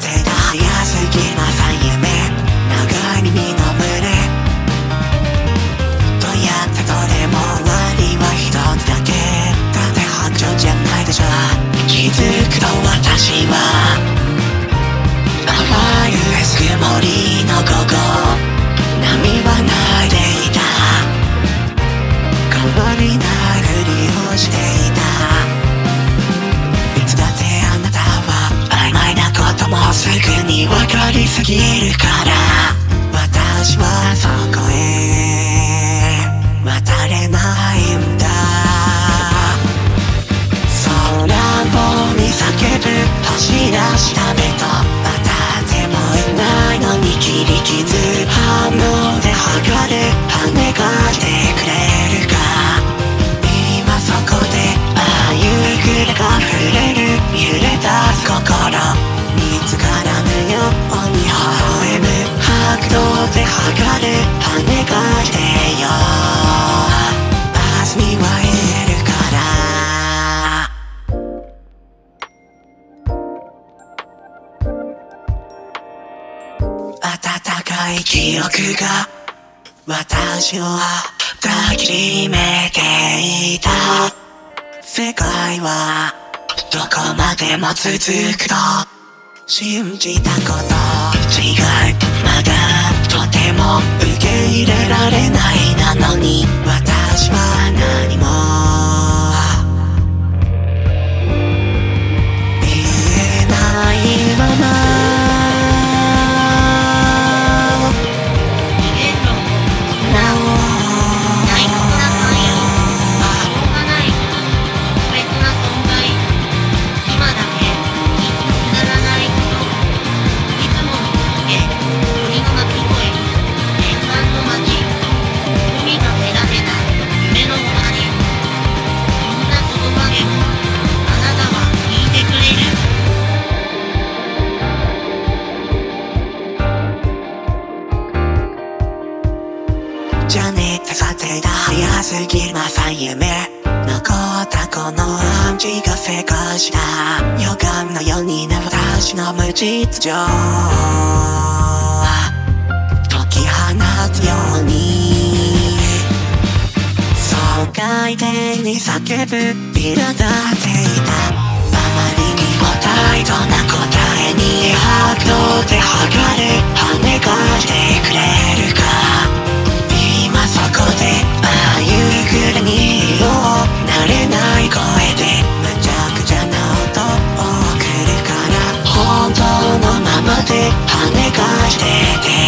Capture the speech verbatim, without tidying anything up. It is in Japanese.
てた早すぎまさ夢長い耳の胸どうやってとでも終わりは一つだけだって白状じゃないでしょ気づくと私は淡い曇りの午後波は泣いていた変わりないふりをしていたいつだってあなたは曖昧なこともすぐに分かりすぎるから私はそこへ渡れないんだ空を見叫ぶ走り出した目と当たってもいないのに切り傷反応で剥がれ跳ね返してくれるか今そこでああいう暮れが触れる揺れ出す心見つからぬように微笑む拍動で剥がれ跳ね返してよ明日には言えるから温かい記憶が私を抱きしめていた世界はどこまでも続くと信じたこと違うまだとても受け入れられないなのに私は何も言えないままじゃねってさてた早すぎる朝夢残ったこの暗示が成功した予感のようにね私の無実情解き放つように爽快的に叫ぶ苛立っていたあまりにもタイトな答えに拍動で剥がれ跳ね返してくれるか今そこでああいう暮れに色を慣れない声でむちゃくちゃな音を送るから本当のままで跳ね返してて